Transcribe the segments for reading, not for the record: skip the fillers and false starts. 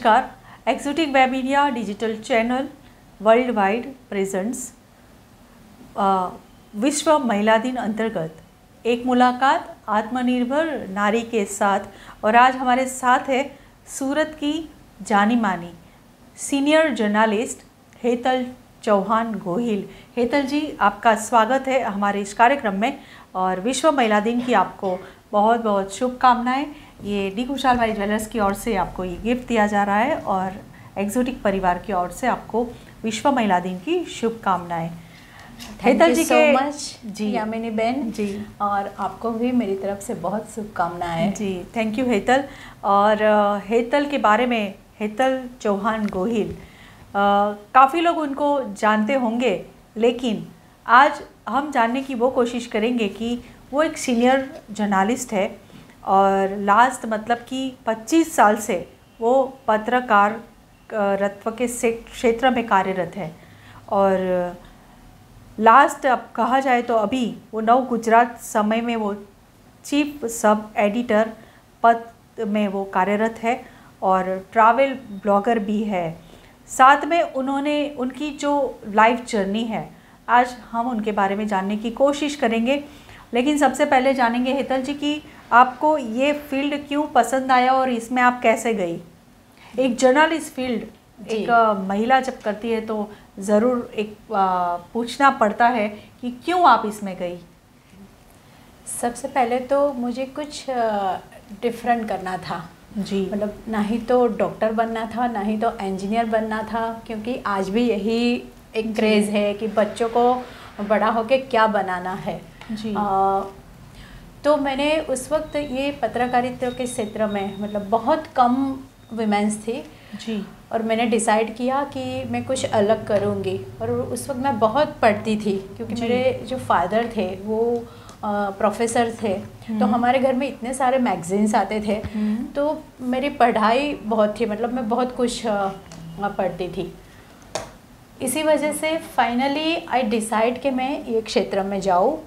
नमस्कार। Exotic web media digital channel world wide presents विश्व महिला दिन अंतर्गत एक मुलाकात आत्मनिर्भर नारी के साथ। और आज हमारे साथ है सूरत की जानी मानी सीनियर जर्नलिस्ट हेतल चौहान गोहिल। हेतल जी, आपका स्वागत है हमारे इस कार्यक्रम में और विश्व महिला दिन की आपको बहुत बहुत शुभकामनाएं। ये डी कुशाल भाई ज्वेलर्स की ओर से आपको ये गिफ्ट दिया जा रहा है और एक्सोटिक परिवार की ओर से आपको विश्व महिला दिन की शुभकामनाएं। हेतल जी सो मच जी यामिनी बहन जी, और आपको भी मेरी तरफ से बहुत शुभकामनाएं जी। Thank you Hetal. और हेतल के बारे में, हेतल चौहान गोहिल, काफ़ी लोग उनको जानते होंगे, लेकिन आज हम जानने की वो कोशिश करेंगे कि वो एक सीनियर जर्नलिस्ट है और लास्ट मतलब कि 25 साल से वो पत्रकार रत्व के क्षेत्र में कार्यरत है। और लास्ट अब कहा जाए तो अभी वो नव गुजरात समय में वो चीफ सब एडिटर पद में वो कार्यरत है और ट्रैवल ब्लॉगर भी है। साथ में उन्होंने उनकी जो लाइफ जर्नी है आज हम उनके बारे में जानने की कोशिश करेंगे। लेकिन सबसे पहले जानेंगे हेतल जी कि आपको ये फील्ड क्यों पसंद आया और इसमें आप कैसे गई। एक जर्नलिस्ट फील्ड एक महिला जब करती है तो ज़रूर एक पूछना पड़ता है कि क्यों आप इसमें गई। सबसे पहले तो मुझे कुछ डिफरेंट करना था जी, मतलब ना ही तो डॉक्टर बनना था ना ही तो इंजीनियर बनना था, क्योंकि आज भी यही एक क्रेज़ है कि बच्चों को बड़ा होके क्या बनाना है जी। तो मैंने उस वक्त ये पत्रकारिता के क्षेत्र में मतलब बहुत कम वुमेन्स थी जी, और मैंने डिसाइड किया कि मैं कुछ अलग करूँगी। और उस वक्त मैं बहुत पढ़ती थी क्योंकि मेरे जो फादर थे वो प्रोफेसर थे, तो हमारे घर में इतने सारे मैगजीन्स आते थे, तो मेरी पढ़ाई बहुत थी, मतलब मैं बहुत कुछ पढ़ती थी। इसी वजह से फाइनली आई डिसाइड कि मैं ये क्षेत्र में जाऊँ।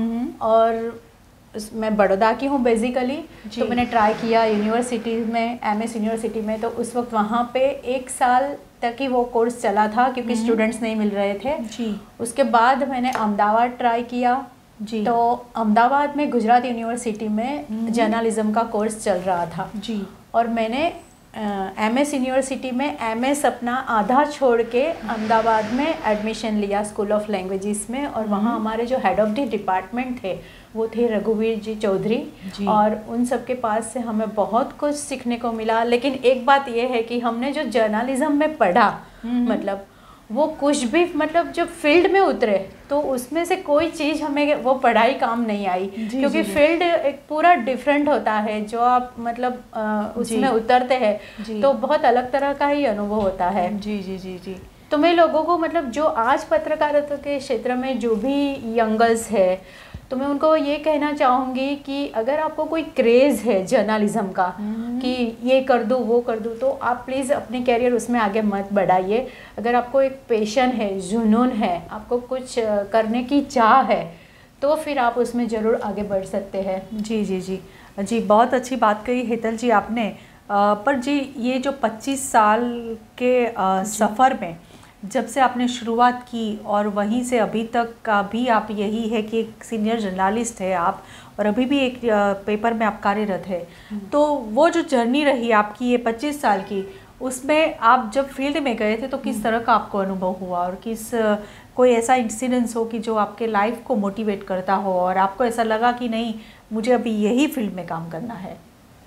और मैं बड़ौदा की हूँ बेसिकली, तो मैंने ट्राई किया यूनिवर्सिटी में, एमएस यूनिवर्सिटी में, तो उस वक्त वहाँ पे 1 साल तक ही वो कोर्स चला था क्योंकि स्टूडेंट्स नहीं मिल रहे थे जी। उसके बाद मैंने अहमदाबाद ट्राई किया जी। तो अहमदाबाद में गुजरात यूनिवर्सिटी में जर्नलिज्म का कोर्स चल रहा था जी। और मैंने एमएस यूनिवर्सिटी में एमएस अपना आधा छोड़ के अहमदाबाद में एडमिशन लिया स्कूल ऑफ लैंग्वेजेस में। और वहाँ हमारे जो हेड ऑफ द डिपार्टमेंट थे वो थे रघुवीर जी चौधरी, और उन सब के पास से हमें बहुत कुछ सीखने को मिला। लेकिन एक बात ये है कि हमने जो जर्नलिज्म में पढ़ा मतलब वो कुछ भी मतलब जब फील्ड में उतरे तो उसमें से कोई चीज़ हमें वो पढ़ाई काम नहीं आई, क्योंकि फील्ड एक पूरा डिफरेंट होता है। जो आप मतलब उसमें उतरते हैं तो बहुत अलग तरह का ही अनुभव होता है। जी जी जी जी। तो मैं लोगों को मतलब जो आज पत्रकारिता के क्षेत्र में जो भी यंगर्स है तो मैं उनको ये कहना चाहूँगी कि अगर आपको कोई क्रेज़ है जर्नलिज्म का कि ये कर दूँ वो कर दूँ, तो आप प्लीज़ अपने कैरियर उसमें आगे मत बढ़ाइए। अगर आपको एक पैशन है, जुनून है, आपको कुछ करने की चाह है, तो फिर आप उसमें ज़रूर आगे बढ़ सकते हैं। जी जी जी जी, बहुत अच्छी बात कही हेतल जी आपने। पर जी ये जो 25 साल के सफ़र में जब से आपने शुरुआत की और वहीं से अभी तक का भी आप यही है कि एक सीनियर जर्नलिस्ट है आप और अभी भी एक पेपर में आप कार्यरत है, तो वो जो जर्नी रही आपकी ये 25 साल की, उसमें आप जब फील्ड में गए थे तो किस तरह का आपको अनुभव हुआ और किस कोई ऐसा इंसिडेंस हो कि जो आपके लाइफ को मोटिवेट करता हो और आपको ऐसा लगा कि नहीं मुझे अभी यही फील्ड में काम करना है।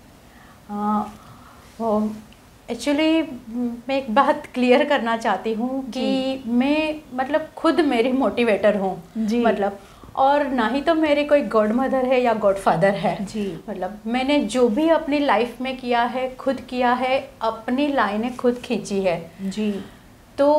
एक्चुअली मैं एक बात क्लियर करना चाहती हूँ कि मैं मतलब खुद मेरी मोटिवेटर हूँ मतलब, और ना ही तो मेरी कोई गॉड मदर है या गॉड फादर है जी। मतलब मैंने जो भी अपनी लाइफ में किया है खुद किया है, अपनी लाइनें खुद खींची है जी। तो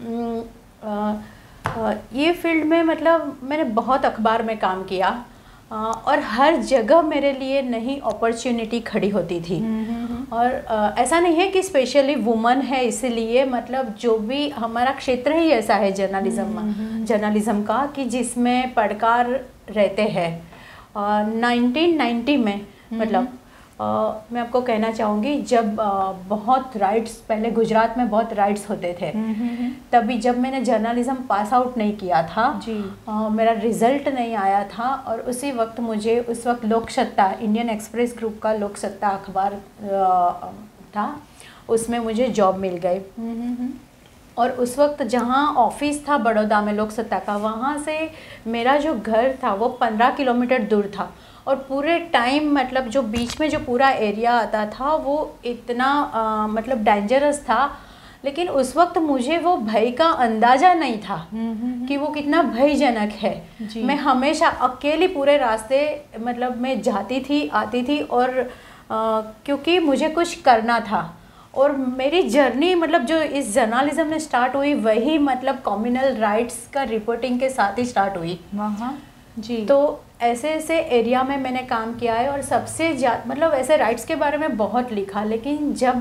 ये फील्ड में मतलब मैंने बहुत अखबार में काम किया और हर जगह मेरे लिए नई अपॉर्चुनिटी खड़ी होती थी। और ऐसा नहीं है कि स्पेशली वुमन है इसीलिए, मतलब जो भी हमारा क्षेत्र ही ऐसा है जर्नलिज्म का कि जिसमें पढ़कार रहते हैं। 1990 में मतलब मैं आपको कहना चाहूँगी, जब बहुत राइट्स, पहले गुजरात में बहुत राइट्स होते थे, तभी जब मैंने जर्नलिज्म पास आउट नहीं किया था जी, मेरा रिज़ल्ट नहीं आया था, और उसी वक्त मुझे, उस वक्त लोक सत्ता, इंडियन एक्सप्रेस ग्रुप का लोक सत्ता अखबार था, उसमें मुझे जॉब मिल गई। और उस वक्त जहाँ ऑफिस था बड़ौदा में लोक सत्ता का, वहाँ से मेरा जो घर था वो 15 किलोमीटर दूर था, और पूरे टाइम मतलब जो बीच में जो पूरा एरिया आता था वो इतना मतलब डेंजरस था, लेकिन उस वक्त मुझे वो भय का अंदाज़ा नहीं था कि वो कितना भयजनक है। मैं हमेशा अकेली पूरे रास्ते मतलब मैं जाती थी आती थी, और क्योंकि मुझे कुछ करना था, और मेरी जर्नी मतलब जो इस जर्नलिज्म में स्टार्ट हुई वही मतलब कम्युनल राइट्स का रिपोर्टिंग के साथ ही स्टार्ट हुई जी। तो ऐसे ऐसे एरिया में मैंने काम किया है, और सबसे ज़्यादा मतलब ऐसे राइट्स के बारे में बहुत लिखा, लेकिन जब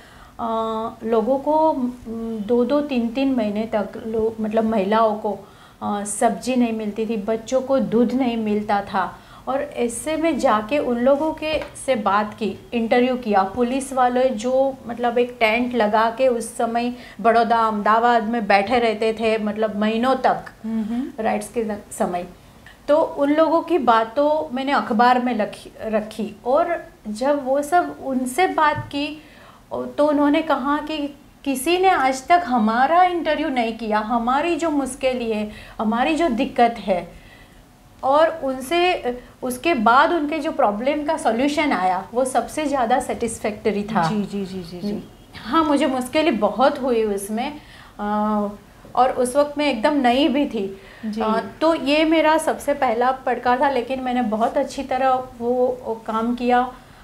लोगों को 2-2, 3-3 महीने तक मतलब महिलाओं को सब्जी नहीं मिलती थी, बच्चों को दूध नहीं मिलता था, और ऐसे में जाके उन लोगों के से बात की, इंटरव्यू किया, पुलिस वाले जो मतलब एक टेंट लगा के उस समय बड़ौदा अहमदाबाद में बैठे रहते थे मतलब महीनों तक राइट्स के समय, तो उन लोगों की बातों मैंने अखबार में रखी, और जब वो सब उनसे बात की तो उन्होंने कहा कि किसी ने आज तक हमारा इंटरव्यू नहीं किया, हमारी जो मुश्किल है, हमारी जो दिक्कत है, और उनसे उसके बाद उनके जो प्रॉब्लम का सॉल्यूशन आया वो सबसे ज़्यादा सेटिस्फैक्टरी था। जी जी जी जी जी। हाँ, मुझे मुश्किलें बहुत हुई उसमें, और उस वक्त मैं एकदम नई भी थी तो ये मेरा सबसे पहला पड़कार था, लेकिन मैंने बहुत अच्छी तरह वो काम किया।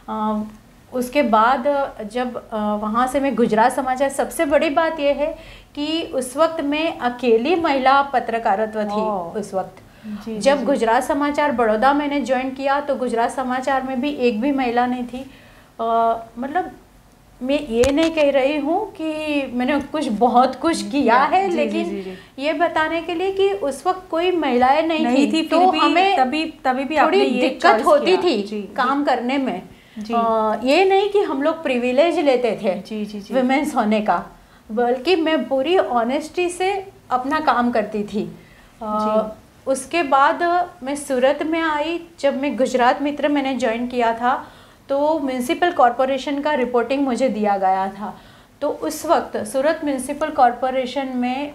उसके बाद जब वहाँ से मैं गुजरात समाचार, सबसे बड़ी बात यह है कि उस वक्त मैं अकेली महिला पत्रकारित्व थी उस वक्त। जब गुजरात समाचार बड़ौदा मैंने ज्वाइन किया तो गुजरात समाचार में भी एक भी महिला नहीं थी। मतलब मैं ये नहीं कह रही हूँ कि मैंने बहुत कुछ किया है, लेकिन ये बताने के लिए कि उस वक्त कोई महिलाएं नहीं थी, तो हमें तभी भी थोड़ी दिक्कत होती थी काम करने में। ये नहीं कि हम लोग प्रिविलेज लेते थे वुमेन्स होने का, बल्कि मैं पूरी ऑनेस्टी से अपना काम करती थी। उसके बाद मैं सूरत में आई। जब मैं गुजरात मित्र मैंने ज्वाइन किया था तो म्यूनसिपल कॉरपोरेशन का रिपोर्टिंग मुझे दिया गया था। तो उस वक्त सूरत म्यूनसिपल कॉरपोरेशन में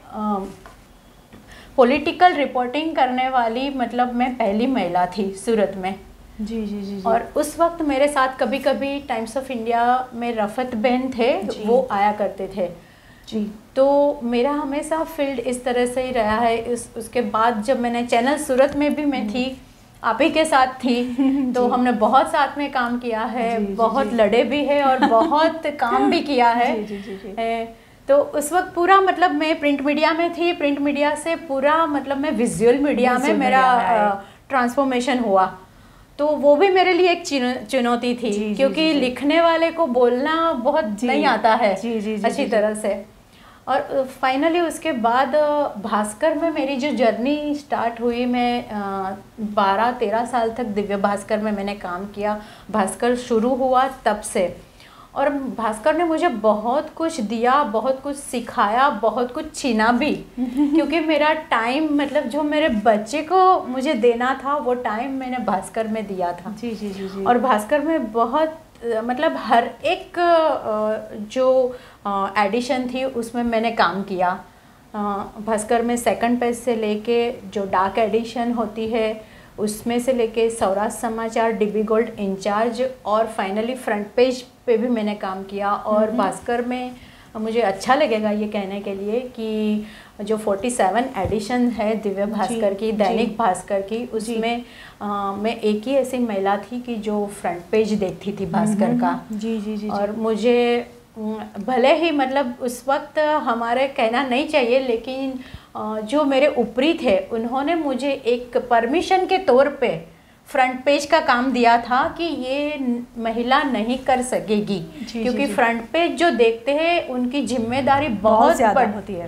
पॉलिटिकल रिपोर्टिंग करने वाली मतलब मैं पहली महिला थी सूरत में। जी। और उस वक्त मेरे साथ कभी कभी टाइम्स ऑफ इंडिया में रफत बहन थे, वो आया करते थे जी। तो मेरा हमेशा फील्ड इस तरह से ही रहा है। उसके बाद जब मैंने चैनल सूरत में भी मैं थी, आप ही के साथ थी, तो हमने बहुत साथ में काम किया है, बहुत लड़े भी है और बहुत काम भी किया है। तो उस वक्त पूरा मतलब मैं प्रिंट मीडिया में थी, प्रिंट मीडिया से पूरा मतलब मैं विजुअल मीडिया में मेरा ट्रांसफॉर्मेशन हुआ। तो वो भी मेरे लिए एक चुनौती थी, क्योंकि लिखने वाले को बोलना बहुत नहीं आता है अच्छी तरह से। और फाइनली उसके बाद भास्कर में मेरी जो जर्नी स्टार्ट हुई, मैं 12-13 साल तक दिव्य भास्कर में मैंने काम किया। भास्कर शुरू हुआ तब से, और भास्कर ने मुझे बहुत कुछ दिया, बहुत कुछ सिखाया, बहुत कुछ छीना भी क्योंकि मेरा टाइम मतलब जो मेरे बच्चे को मुझे देना था वो टाइम मैंने भास्कर में दिया था। जी। और भास्कर में बहुत मतलब हर एक जो एडिशन थी उसमें मैंने काम किया। भास्कर में सेकंड पेज से लेके जो डार्क एडिशन होती है उसमें से लेके Saurashtra Samachar, DB gold incharge, और फाइनली फ्रंट पेज पे भी मैंने काम किया। और भास्कर में मुझे अच्छा लगेगा ये कहने के लिए कि जो 47 एडिशन है दिव्य भास्कर की, दैनिक भास्कर की, उसमें मैं एक ही ऐसी महिला थी कि जो फ्रंट पेज देखती थी भास्कर का। जी। और मुझे भले ही मतलब उस वक्त हमारे कहना नहीं चाहिए, लेकिन जो मेरे ऊपरी थे उन्होंने मुझे एक परमिशन के तौर पे फ्रंट पेज का काम दिया था कि ये महिला नहीं कर सकेगी, क्योंकि फ्रंट पेज जो देखते हैं उनकी जिम्मेदारी बहुत ज़्यादा होती है।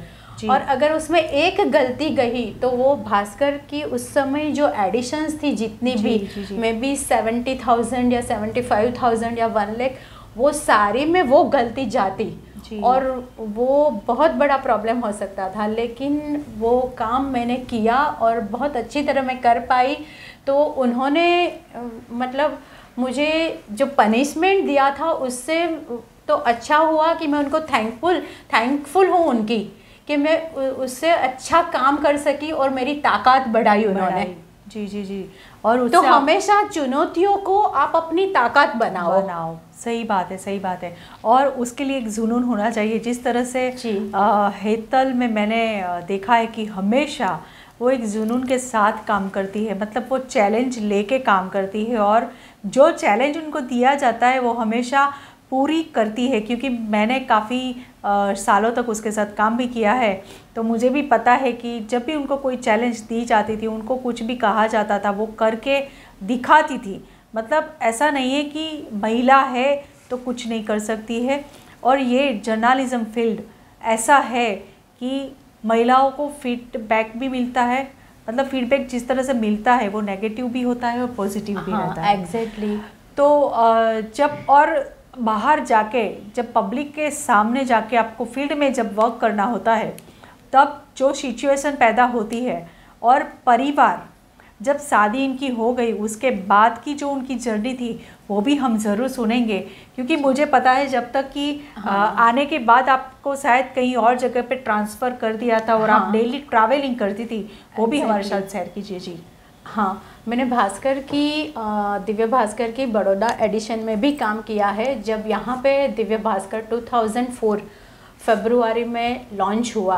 और अगर उसमें एक गलती गई तो वो भास्कर की उस समय जो एडिशंस थी जितनी भी मे बी 70,000 या 75,000 या 1 लाख, वो सारी में वो गलती जाती और वो बहुत बड़ा प्रॉब्लम हो सकता था। लेकिन वो काम मैंने किया और बहुत अच्छी तरह मैं कर पाई। तो उन्होंने मतलब मुझे जो पनिशमेंट दिया था उससे तो अच्छा हुआ कि मैं उनको थैंकफुल हूँ उनकी कि मैं उससे अच्छा काम कर सकी और मेरी ताकत बढ़ाई उन्होंने। जी। और तो हमेशा चुनौतियों को आप अपनी ताकत बनाओ। सही बात है। और उसके लिए एक जुनून होना चाहिए। जिस तरह से हेतल में मैंने देखा है कि हमेशा वो एक जुनून के साथ काम करती है, मतलब वो चैलेंज लेके काम करती है और जो चैलेंज उनको दिया जाता है वो हमेशा पूरी करती है। क्योंकि मैंने काफ़ी सालों तक उसके साथ काम भी किया है, तो मुझे भी पता है कि जब भी उनको कोई चैलेंज दी जाती थी, उनको कुछ भी कहा जाता था, वो करके दिखाती थी। मतलब ऐसा नहीं है कि महिला है तो कुछ नहीं कर सकती है। और ये जर्नलिज्म फील्ड ऐसा है कि महिलाओं को फीडबैक भी मिलता है, मतलब फीडबैक जिस तरह से मिलता है वो नेगेटिव भी होता है और पॉजिटिव भी रहता है। एग्जैक्टली। तो जब और बाहर जाके, जब पब्लिक के सामने जाके आपको फील्ड में जब वर्क करना होता है, तब जो सिचुएशन पैदा होती है और परिवार, जब शादी इनकी हो गई उसके बाद की जो उनकी जर्नी थी वो भी हम ज़रूर सुनेंगे। क्योंकि मुझे पता है जब तक कि आने के बाद आपको शायद कहीं और जगह पे ट्रांसफ़र कर दिया था और आप डेली ट्रैवलिंग करती थी, वो भी हमारे साथ शेयर कीजिए। जी हाँ, मैंने भास्कर की दिव्य भास्कर की बड़ौदा एडिशन में भी काम किया है। जब यहाँ पे दिव्य भास्कर 2004 फरवरी में लॉन्च हुआ,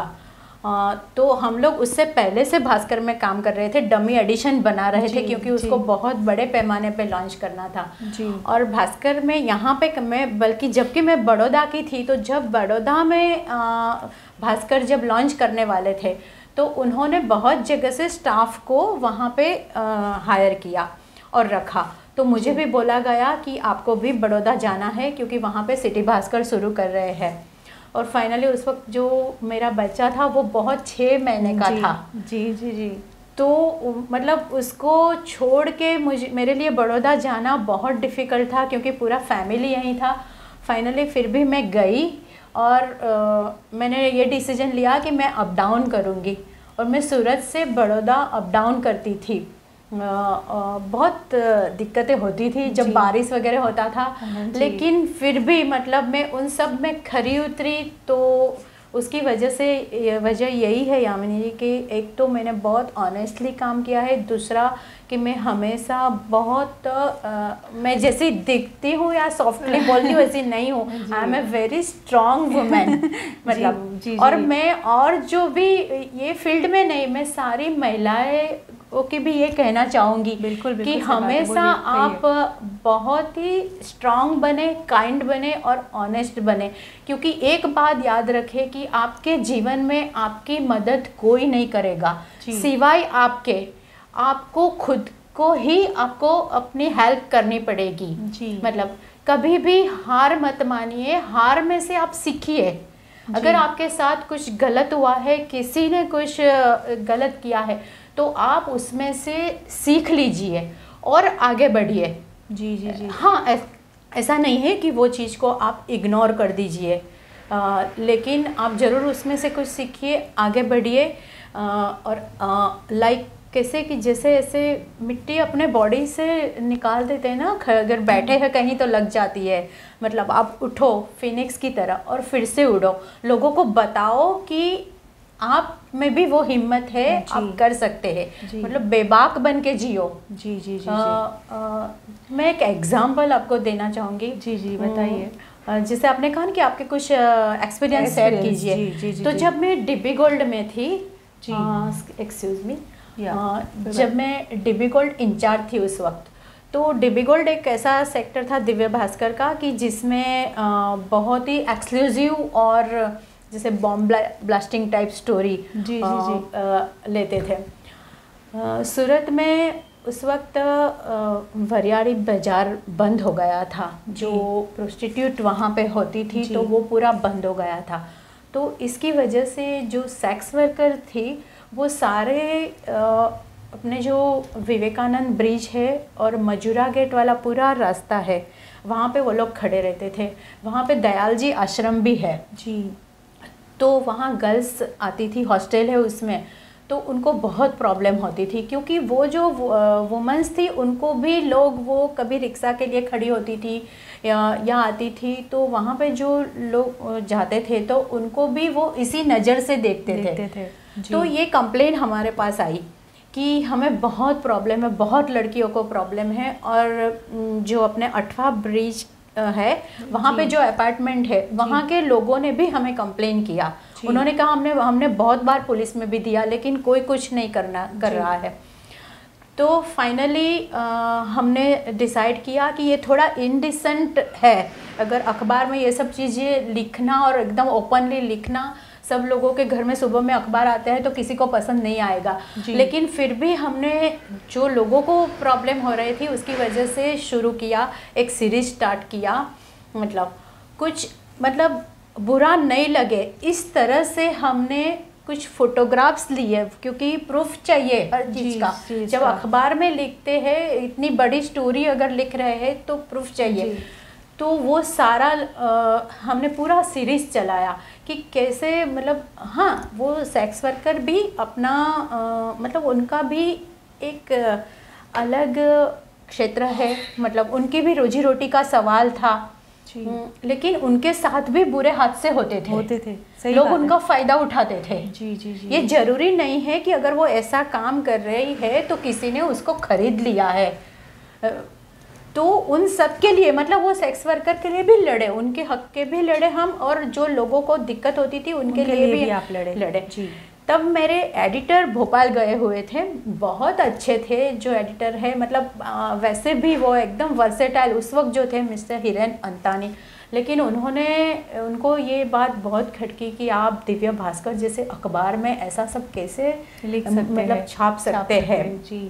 तो हम लोग उससे पहले से भास्कर में काम कर रहे थे, डमी एडिशन बना रहे थे क्योंकि उसको बहुत बड़े पैमाने पे लॉन्च करना था। और भास्कर में यहाँ पे मैं, बल्कि जबकि मैं बड़ौदा की थी, तो जब बड़ौदा में भास्कर जब लॉन्च करने वाले थे तो उन्होंने बहुत जगह से स्टाफ को वहाँ पे हायर किया और रखा। तो मुझे भी बोला गया कि आपको भी बड़ौदा जाना है क्योंकि वहाँ पे सिटी भास्कर शुरू कर रहे हैं। और फाइनली उस वक्त जो मेरा बच्चा था वो बहुत 6 महीने का था। जी। तो मतलब उसको छोड़ के मेरे लिए बड़ौदा जाना बहुत डिफ़िकल्ट था क्योंकि पूरा फैमिली यहीं था। फाइनली फिर भी मैं गई और मैंने ये डिसीजन लिया कि मैं अप डाउन करूँगी। और मैं सूरत से बड़ौदा अप डाउन करती थी। बहुत दिक्कतें होती थी जब बारिश वगैरह होता था, लेकिन फिर भी मतलब मैं उन सब में खरी उतरी। तो उसकी वजह यही है यामिनी जी कि एक तो मैंने बहुत ऑनेस्टली काम किया है, दूसरा कि मैं हमेशा बहुत मैं जैसी दिखती हूँ या सॉफ्टली बोलती हूँ वैसी नहीं हूँ। I am a very strong women मतलब। और मैं और जो भी ये फील्ड में नहीं, मैं सारी महिलाएं ओके भी ये कहना चाहूँगी बिल्कुल कि हमेशा आप बहुत ही स्ट्रांग बने, काइंड बने और ऑनेस्ट बने। क्योंकि एक बात याद रखें कि आपके जीवन में आपकी मदद कोई नहीं करेगा सिवाय आपको खुद को ही आपको अपनी हेल्प करनी पड़ेगी। मतलब कभी भी हार मत मानिए, हार में से आप सीखिए। अगर आपके साथ कुछ गलत हुआ है, किसी ने कुछ गलत किया है, तो आप उसमें से सीख लीजिए और आगे बढ़िए। जी। हाँ, ऐसा नहीं है कि वो चीज़ को आप इग्नोर कर दीजिए, लेकिन आप ज़रूर उसमें से कुछ सीखिए, आगे बढ़िए। और लाइक कैसे कि जैसे ऐसे मिट्टी अपने बॉडी से निकाल देते हैं ना, अगर बैठे हैं कहीं तो लग जाती है। मतलब आप उठो फिनिक्स की तरह और फिर से उड़ो, लोगों को बताओ कि आप में भी वो हिम्मत है, आप कर सकते हैं। मतलब बेबाक बन के जियो। जी। मैं एक एग्जांपल आपको देना चाहूँगी। जी बताइए। जैसे आपने कहा कि आपके कुछ एक्सपीरियंस शेयर कीजिए। तो जब मैं डीबी गोल्ड में थी, एक्सक्यूज मी, जब मैं डीबी गोल्ड इंचार्ज थी उस वक्त, तो डीबी गोल्ड एक ऐसा सेक्टर था दिव्य भास्कर का कि जिसमें बहुत ही एक्सक्लूसिव और जैसे बॉम्ब ब्लास्टिंग टाइप स्टोरी लेते थे। सूरत में उस वक्त वरियाड़ी बाज़ार बंद हो गया था, जो प्रोस्टिट्यूट वहाँ पे होती थी, तो वो पूरा बंद हो गया था। तो इसकी वजह से जो सेक्स वर्कर थी वो सारे अपने जो विवेकानंद ब्रिज है और मजूरा गेट वाला पूरा रास्ता है, वहाँ पे वो लोग खड़े रहते थे। वहाँ पे दयाल जी आश्रम भी है जी। तो वहाँ गर्ल्स आती थी, हॉस्टल है उसमें, तो उनको बहुत प्रॉब्लम होती थी क्योंकि वो जो वुमेंस थी उनको भी लोग, वो कभी रिक्शा के लिए खड़ी होती थी या आती थी, तो वहाँ पे जो लोग जाते थे तो उनको भी वो इसी नज़र से देखते थे। तो ये कंप्लेन हमारे पास आई कि हमें बहुत प्रॉब्लम है, बहुत लड़कियों को प्रॉब्लम है। और जो अपने अठवा ब्रिज है वहाँ पे जो अपार्टमेंट है वहाँ के लोगों ने भी हमें कंप्लेन किया। उन्होंने कहा हमने बहुत बार पुलिस में भी दिया लेकिन कोई कुछ नहीं कर रहा है। तो फाइनली हमने डिसाइड किया कि ये थोड़ा इनडिसेंट है, अगर अखबार में ये सब चीज़ें लिखना और एकदम ओपनली लिखना, सब लोगों के घर में सुबह में अखबार आते हैं तो किसी को पसंद नहीं आएगा। लेकिन फिर भी हमने जो लोगों को प्रॉब्लम हो रही थी उसकी वजह से शुरू किया, एक सीरीज स्टार्ट किया। मतलब बुरा नहीं लगे इस तरह से हमने कुछ फोटोग्राफ्स लिए क्योंकि प्रूफ चाहिए हर चीज़ का। जब अखबार में लिखते हैं इतनी बड़ी स्टोरी अगर लिख रहे हैं तो प्रूफ चाहिए। तो वो सारा हमने पूरा सीरीज चलाया कि कैसे, मतलब हाँ वो सेक्स वर्कर भी अपना मतलब उनका भी एक अलग क्षेत्र है, मतलब उनकी भी रोजी रोटी का सवाल था। लेकिन उनके साथ भी बुरे हादसे होते थे। लोग उनका फ़ायदा उठाते थे। जी। ये ज़रूरी नहीं है कि अगर वो ऐसा काम कर रही है तो किसी ने उसको खरीद लिया है। तो उन सब के लिए, मतलब वो सेक्स वर्कर के लिए भी लड़े, उनके हक के भी लड़े हम, और जो लोगों को दिक्कत होती थी उनके लिए भी आप लड़े। जी। तब मेरे एडिटर भोपाल गए हुए थे, बहुत अच्छे थे जो एडिटर है, मतलब वैसे भी वो एकदम वर्सेटाइल उस वक्त जो थे, मिस्टर हिरेन अंतानी। लेकिन उनको ये बात बहुत खटकी कि आप दिव्य भास्कर जैसे अखबार में ऐसा सब कैसे लिख सकते, मतलब छाप सकते हैं। जी।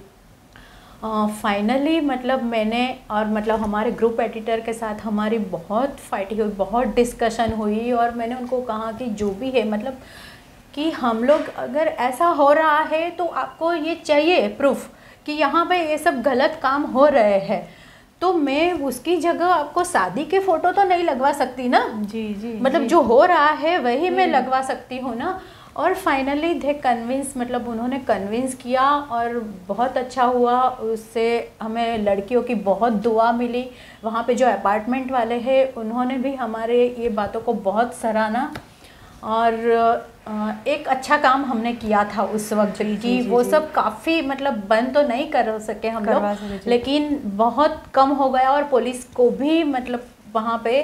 फाइनली मतलब मैंने और मतलब हमारे ग्रुप एडिटर के साथ हमारी बहुत फाइटिंग हुई, बहुत डिस्कशन हुई, और मैंने उनको कहा कि जो भी है, मतलब कि हम लोग अगर ऐसा हो रहा है तो आपको ये चाहिए प्रूफ कि यहाँ पे ये सब गलत काम हो रहे हैं। तो मैं उसकी जगह आपको शादी के फ़ोटो तो नहीं लगवा सकती ना। जी। मतलब जो हो रहा है वही मैं लगवा सकती हूँ ना। और फाइनली दे कन्विंस, मतलब उन्होंने कन्विंस किया और बहुत अच्छा हुआ। उससे हमें लड़कियों की बहुत दुआ मिली। वहाँ पे जो अपार्टमेंट वाले हैं उन्होंने भी हमारे ये बातों को बहुत सराहना, और एक अच्छा काम हमने किया था उस वक्त कि वो सब काफ़ी, मतलब बंद तो नहीं कर सके हम लोग, लेकिन बहुत कम हो गया। और पुलिस को भी मतलब वहाँ पे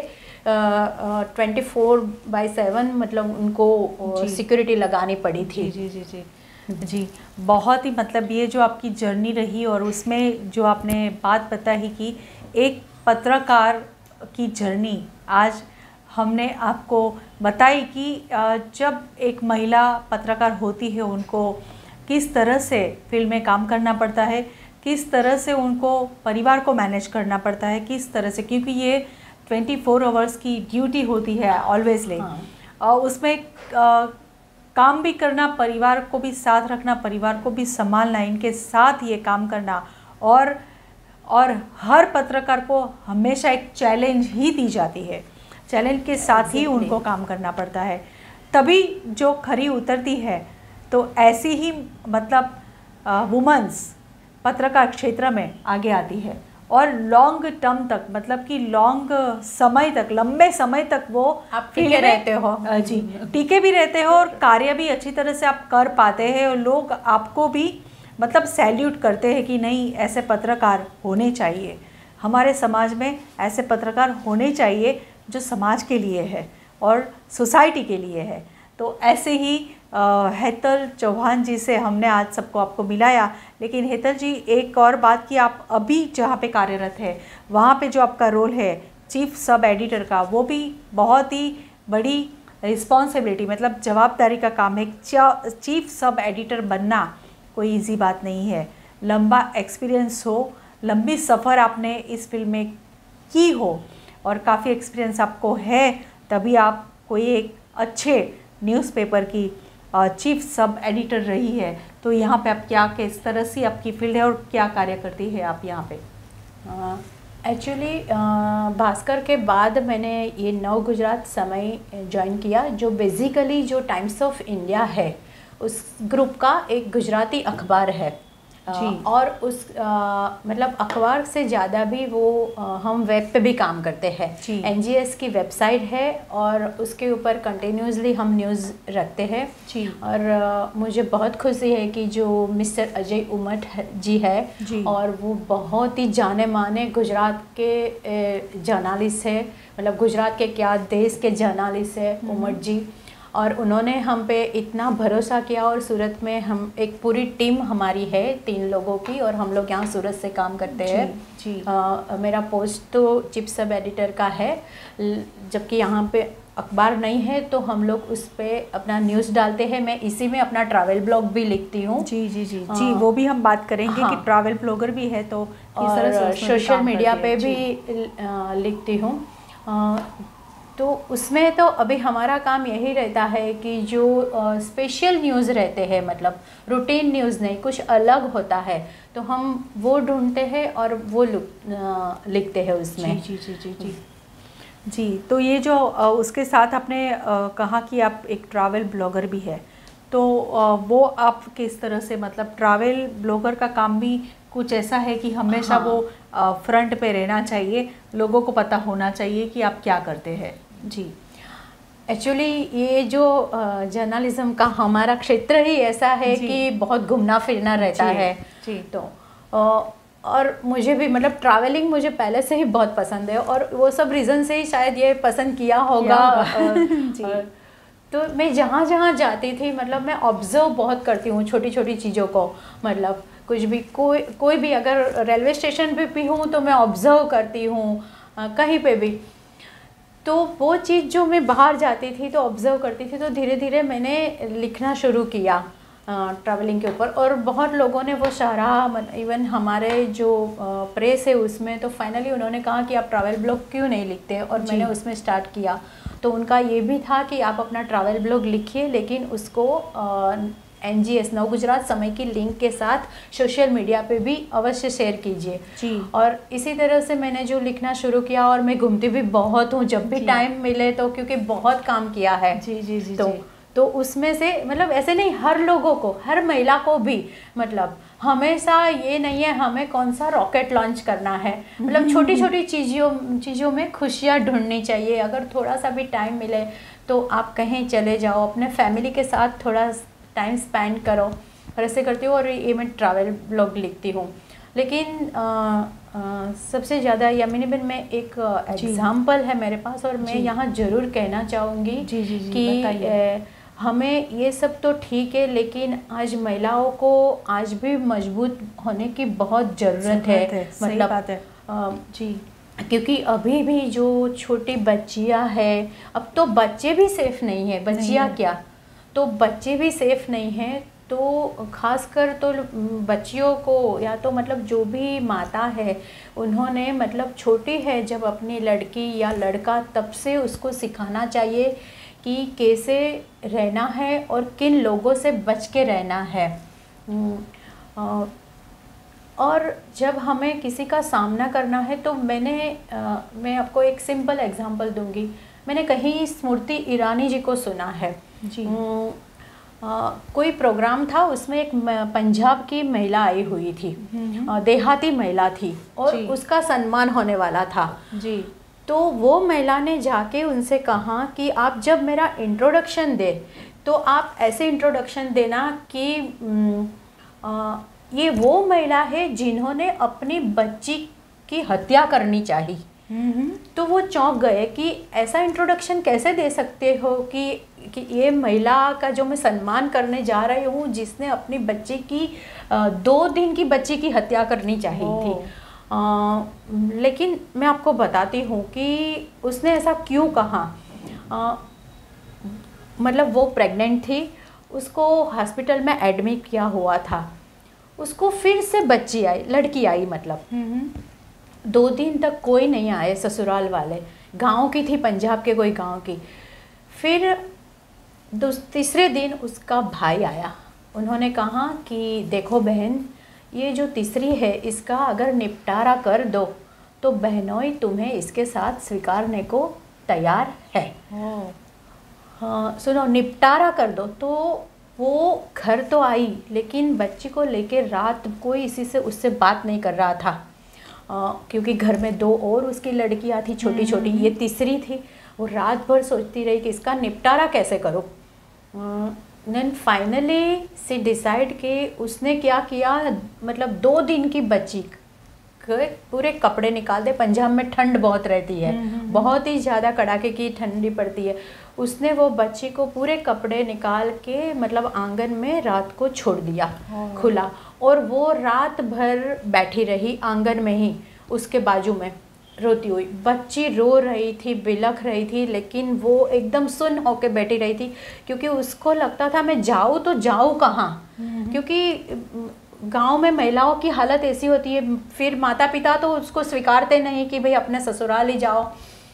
24/7 मतलब उनको सिक्योरिटी लगानी पड़ी थी। जी। बहुत ही, मतलब ये जो आपकी जर्नी रही और उसमें जो आपने बात बताई कि एक पत्रकार की जर्नी, आज हमने आपको बताई कि जब एक महिला पत्रकार होती है उनको किस तरह से फील्ड में काम करना पड़ता है, किस तरह से उनको परिवार को मैनेज करना पड़ता है, किस तरह से, क्योंकि ये 24 आवर्स की ड्यूटी होती है ऑलवेजली। और उसमें काम भी करना, परिवार को भी साथ रखना, परिवार को भी संभालना, इनके साथ ये काम करना, और हर पत्रकार को हमेशा एक चैलेंज ही दी जाती है। चैलेंज के साथ ही उनको काम करना पड़ता है, तभी जो खरी उतरती है। तो ऐसी ही मतलब वुमेन्स पत्रकार क्षेत्र में आगे आती है और लॉन्ग टर्म तक, मतलब कि लंबे समय तक वो आप टिके रहते हो। जी, टिके भी रहते हो और कार्य भी अच्छी तरह से आप कर पाते हैं, और लोग आपको भी मतलब सैल्यूट करते हैं कि नहीं, ऐसे पत्रकार होने चाहिए। हमारे समाज में ऐसे पत्रकार होने चाहिए जो समाज के लिए है और सोसाइटी के लिए है। तो ऐसे ही हेतल चौहान जी से हमने आज सबको आपको मिलाया। लेकिन हेतल जी, एक और बात कि आप अभी जहाँ पे कार्यरत है वहाँ पे जो आपका रोल है चीफ सब एडिटर का, वो भी बहुत ही बड़ी रिस्पॉन्सिबिलिटी, मतलब जवाबदारी का काम है। चीफ सब एडिटर बनना कोई इजी बात नहीं है। लंबा एक्सपीरियंस हो, लंबी सफ़र आपने इस फील्ड में की हो और काफ़ी एक्सपीरियंस आपको है, तभी आप कोई एक अच्छे न्यूज़पेपर की चीफ सब एडिटर रही है, तो यहाँ पे आप क्या, किस तरह से आपकी फील्ड है और क्या कार्य करती है आप यहाँ पे? एक्चुअली भास्कर के बाद मैंने ये नव गुजरात समय ज्वाइन किया, जो बेसिकली जो टाइम्स ऑफ इंडिया है उस ग्रुप का एक गुजराती अखबार है। और उस मतलब अखबार से ज़्यादा भी वो हम वेब पे भी काम करते हैं। NGS की वेबसाइट है और उसके ऊपर कंटिन्यूसली हम न्यूज़ रखते हैं जी। और मुझे बहुत खुशी है कि जो मिस्टर अजय उमट जी है जी। और वो बहुत ही जाने माने गुजरात के जर्नलिस्ट है, मतलब गुजरात के क्या देश के जर्नलिस्ट है उमट जी। और उन्होंने हम पे इतना भरोसा किया और सूरत में हम एक पूरी टीम हमारी है 3 लोगों की, और हम लोग यहाँ सूरत से काम करते हैं जी। मेरा पोस्ट तो चीफ सब एडिटर का है, जबकि यहाँ पे अखबार नहीं है तो हम लोग उस पर अपना न्यूज़ डालते हैं। मैं इसी में अपना ट्रैवल ब्लॉग भी लिखती हूँ जी जी जी जी, वो भी हम बात करेंगे कि ट्रैवल ब्लॉगर भी है तो किस तरह से सोशल मीडिया पे भी लिखती हूँ। तो उसमें तो अभी हमारा काम यही रहता है कि जो स्पेशल न्यूज़ रहते हैं, मतलब रूटीन न्यूज़ नहीं, कुछ अलग होता है तो हम वो ढूंढते हैं और वो लिखते हैं उसमें जी जी जी जी जी। तो ये जो उसके साथ आपने कहा कि आप एक ट्रैवल ब्लॉगर भी है, तो वो आप किस तरह से, मतलब ट्रैवल ब्लॉगर का काम भी कुछ ऐसा है कि हमेशा वो फ्रंट पे रहना चाहिए, लोगों को पता होना चाहिए कि आप क्या करते हैं जी। एक्चुअली ये जो जर्नलिज्म का हमारा क्षेत्र ही ऐसा है कि बहुत घूमना फिरना रहता है जी। तो और मुझे भी मतलब ट्रैवलिंग मुझे पहले से ही बहुत पसंद है और वो सब रीज़न से ही शायद ये पसंद किया होगा जी। तो मैं जहाँ जहाँ जाती थी, मतलब मैं ऑब्ज़र्व बहुत करती हूँ छोटी छोटी चीज़ों को, मतलब कुछ भी कोई भी अगर रेलवे स्टेशन पे भी हूँ तो मैं ऑब्ज़र्व करती हूँ, कहीं पे भी। तो वो चीज़ जो मैं बाहर जाती थी तो ऑब्ज़र्व करती थी, तो धीरे धीरे मैंने लिखना शुरू किया ट्रैवलिंग के ऊपर, और बहुत लोगों ने वो सराहा, इवन हमारे जो प्रेस है उसमें, तो फाइनली उन्होंने कहा कि आप ट्रैवल ब्लॉग क्यों नहीं लिखते, और मैंने उसमें स्टार्ट किया। तो उनका ये भी था कि आप अपना ट्रैवल ब्लॉग लिखिए, लेकिन उसको NGS नव गुजरात समय की लिंक के साथ सोशल मीडिया पे भी अवश्य शेयर कीजिए जी। और इसी तरह से मैंने जो लिखना शुरू किया, और मैं घूमती भी बहुत हूँ जब भी टाइम मिले, तो क्योंकि बहुत काम किया है जी जी जी तो उसमें से मतलब ऐसे नहीं, हर लोगों को, हर महिला को भी, मतलब हमेशा ये नहीं है हमें कौन सा रॉकेट लॉन्च करना है, मतलब छोटी छोटी चीज़ों में खुशियाँ ढूंढनी चाहिए। अगर थोड़ा सा भी टाइम मिले तो आप कहीं चले जाओ, अपने फैमिली के साथ थोड़ा टाइम स्पेंड करो, और ऐसे करती हूँ। और ये मैं ट्रैवल ब्लॉग लिखती हूँ, लेकिन सबसे ज़्यादा यामिनी बहन में एक एग्जाम्पल है मेरे पास, और मैं यहाँ ज़रूर कहना चाहूँगी कि हमें ये सब तो ठीक है, लेकिन आज महिलाओं को आज भी मजबूत होने की बहुत ज़रूरत है, मतलब बात है जी। क्योंकि अभी भी जो छोटी बच्चियाँ हैं, अब तो बच्चे भी सेफ़ नहीं है, बच्चियाँ क्या, तो बच्चे भी सेफ़ नहीं हैं। तो ख़ासकर तो बच्चियों को, या तो मतलब जो भी माता है उन्होंने, मतलब छोटी है जब अपनी लड़की या लड़का, तब से उसको सिखाना चाहिए कि कैसे रहना है और किन लोगों से बच के रहना है। और जब हमें किसी का सामना करना है तो मैं आपको एक सिंपल एग्जांपल दूंगी। मैंने कहीं स्मृति ईरानी जी को सुना है जी। कोई प्रोग्राम था, उसमें एक पंजाब की महिला आई हुई थी, देहाती महिला थी, और उसका सम्मान होने वाला था जी। तो वो महिला ने जाके उनसे कहा कि आप जब मेरा इंट्रोडक्शन दे तो आप ऐसे इंट्रोडक्शन देना कि ये वो महिला है जिन्होंने अपनी बच्ची की हत्या करनी चाहिए। तो वो चौंक गए कि ऐसा इंट्रोडक्शन कैसे दे सकते हो कि ये महिला का जो मैं सम्मान करने जा रही हूँ, जिसने अपनी बच्ची की 2 दिन की बच्ची की हत्या करनी चाहिए थी। लेकिन मैं आपको बताती हूँ कि उसने ऐसा क्यों कहा। मतलब वो प्रेग्नेंट थी, उसको हॉस्पिटल में एडमिट किया हुआ था, उसको फिर से बच्ची आई, लड़की आई, मतलब 2 दिन तक कोई नहीं आए ससुराल वाले, गांव की थी, पंजाब के कोई गांव की। फिर तीसरे दिन उसका भाई आया। उन्होंने कहा कि देखो बहन, ये जो तीसरी है इसका अगर निपटारा कर दो तो बहनोई तुम्हें इसके साथ स्वीकारने को तैयार है। हाँ सुनो, निपटारा कर दो। तो वो घर तो आई, लेकिन बच्ची को लेके रात कोई इसी से उससे बात नहीं कर रहा था, क्योंकि घर में 2 और उसकी लड़कियां थी छोटी छोटी, ये तीसरी थी। वो रात भर सोचती रही कि इसका निपटारा कैसे करो। देन फाइनली सी डिसाइड कि उसने क्या किया, मतलब 2 दिन की बच्ची के पूरे कपड़े निकाल दे। पंजाब में ठंड बहुत रहती है, बहुत ही ज़्यादा कड़ाके की ठंडी पड़ती है। उसने वो बच्ची को पूरे कपड़े निकाल के मतलब आंगन में रात को छोड़ दिया खुला, और वो रात भर बैठी रही आंगन में ही उसके बाजू में रोती हुई। बच्ची रो रही थी, बिलख रही थी, लेकिन वो एकदम सुन्न होके बैठी रही थी, क्योंकि उसको लगता था मैं जाऊँ तो जाऊँ कहाँ, क्योंकि गांव में महिलाओं की हालत ऐसी होती है। फिर माता पिता तो उसको स्वीकारते नहीं कि भाई अपने ससुराल ही जाओ।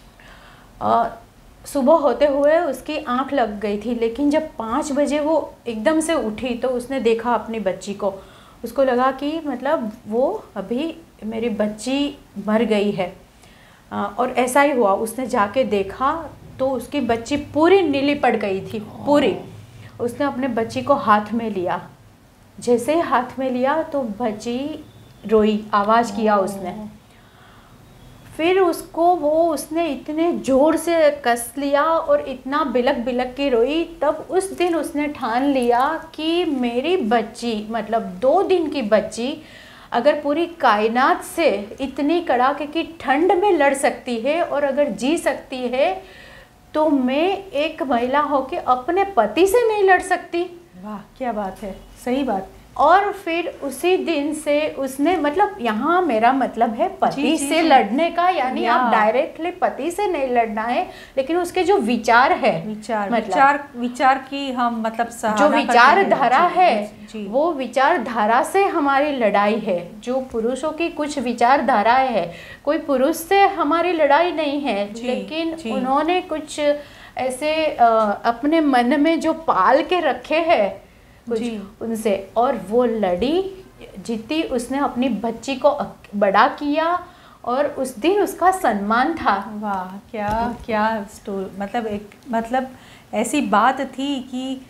सुबह होते हुए उसकी आंख लग गई थी, लेकिन जब 5 बजे वो एकदम से उठी तो उसने देखा अपनी बच्ची को। उसको लगा कि मतलब वो अभी मेरी बच्ची मर गई है। और ऐसा ही हुआ, उसने जाके देखा तो उसकी बच्ची पूरी नीली पड़ गई थी, पूरी। उसने अपने बच्ची को हाथ में लिया, जैसे ही हाथ में लिया तो बच्ची रोई, आवाज़ किया उसने। फिर उसने इतने ज़ोर से कस लिया और इतना बिलक बिलक के रोई। तब उस दिन उसने ठान लिया कि मेरी बच्ची, मतलब 2 दिन की बच्ची, अगर पूरी कायनात से इतनी कड़ाके की ठंड में लड़ सकती है और अगर जी सकती है, तो मैं एक महिला होके अपने पति से नहीं लड़ सकती। वाह क्या बात है, सही बात। और फिर उसी दिन से उसने, मतलब यहाँ मेरा मतलब है पति से लड़ने का, यानी आप डायरेक्टली पति से नहीं लड़ना है, लेकिन उसके जो विचार है, विचार की हम मतलब जो विचारधारा है, वो विचारधारा से हमारी लड़ाई है। जो पुरुषों की कुछ विचारधाराएं है, कोई पुरुष से हमारी लड़ाई नहीं है, लेकिन उन्होंने कुछ ऐसे अपने मन में जो पाल के रखे हैं कुछ उनसे, और वो लड़ी, जीती। उसने अपनी बच्ची को बड़ा किया और उस दिन उसका सम्मान था। वाह क्या स्टोरी, मतलब ऐसी बात थी कि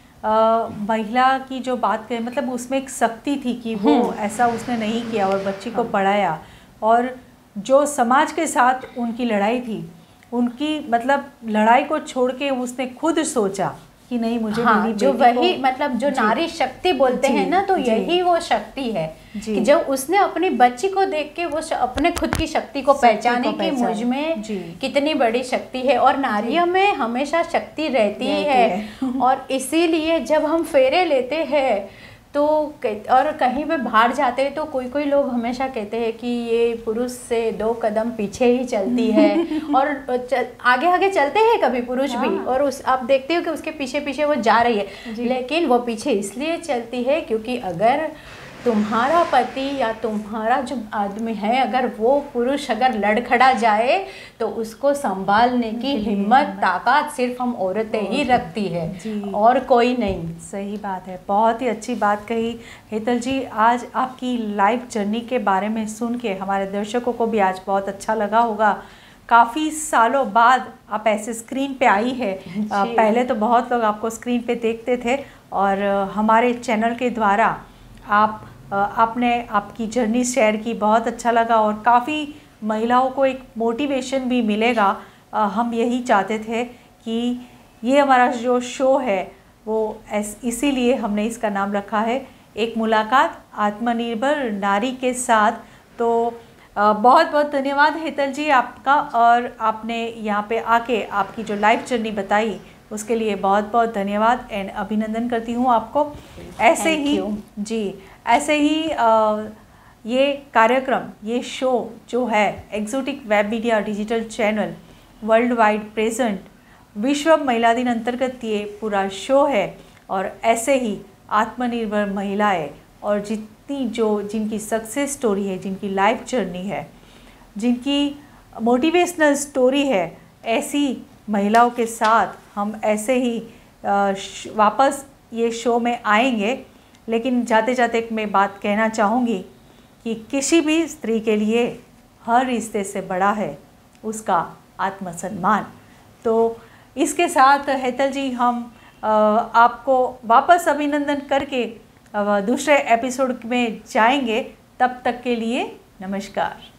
महिला की जो बात करें, मतलब उसमें एक शक्ति थी कि वो ऐसा उसने नहीं किया और बच्ची को पढ़ाया। और जो समाज के साथ उनकी लड़ाई थी, उनकी मतलब लड़ाई को छोड़ के उसने खुद सोचा कि नहीं मुझे मेरी जो वही मतलब जो नारी शक्ति बोलते हैं ना, तो यही वो शक्ति है कि जब उसने अपनी बच्ची को देख के वो अपने खुद की शक्ति को पहचाने कि मुझ में कितनी बड़ी शक्ति है। और नारियों में हमेशा शक्ति रहती है। और इसीलिए जब हम फेरे लेते हैं तो और कहीं पे बाहर जाते हैं तो कोई लोग हमेशा कहते हैं कि ये पुरुष से 2 कदम पीछे ही चलती है और आगे आगे चलते हैं कभी पुरुष भी, और आप देखते हो कि उसके पीछे पीछे वो जा रही है, लेकिन वो पीछे इसलिए चलती है क्योंकि अगर तुम्हारा पति या तुम्हारा जो आदमी है, अगर वो पुरुष अगर लड़ खड़ा जाए तो उसको संभालने की हिम्मत ताकत सिर्फ हम औरतें ही रखती है और कोई नहीं। सही बात है, बहुत ही अच्छी बात कही हेतल जी। आज आपकी लाइफ जर्नी के बारे में सुन के हमारे दर्शकों को भी आज बहुत अच्छा लगा होगा। काफ़ी सालों बाद आप ऐसे स्क्रीन पे आई है। पहले तो बहुत लोग आपको स्क्रीन पे देखते थे और हमारे चैनल के द्वारा आपने आपकी जर्नी शेयर की, बहुत अच्छा लगा और काफ़ी महिलाओं को एक मोटिवेशन भी मिलेगा। हम यही चाहते थे कि ये हमारा जो शो है वो इसीलिए हमने इसका नाम रखा है एक मुलाकात आत्मनिर्भर नारी के साथ। तो बहुत बहुत धन्यवाद हेतल जी आपका, और आपने यहाँ पे आके आपकी जो लाइफ जर्नी बताई उसके लिए बहुत बहुत धन्यवाद एंड अभिनंदन करती हूँ आपको। ऐसे ही ये कार्यक्रम, ये शो जो है exotic web media digital channel world wide present विश्व महिला दिन अंतर्गत ये पूरा शो है। और ऐसे ही आत्मनिर्भर महिलाएं और जिनकी सक्सेस स्टोरी है, जिनकी लाइफ जर्नी है, जिनकी मोटिवेशनल स्टोरी है, ऐसी महिलाओं के साथ हम ऐसे ही वापस ये शो में आएंगे, लेकिन जाते जाते मैं बात कहना चाहूँगी कि किसी भी स्त्री के लिए हर रिश्ते से बड़ा है उसका आत्मसम्मान। तो इसके साथ हेतल जी हम आपको वापस अभिनंदन करके दूसरे एपिसोड में जाएंगे। तब तक के लिए नमस्कार।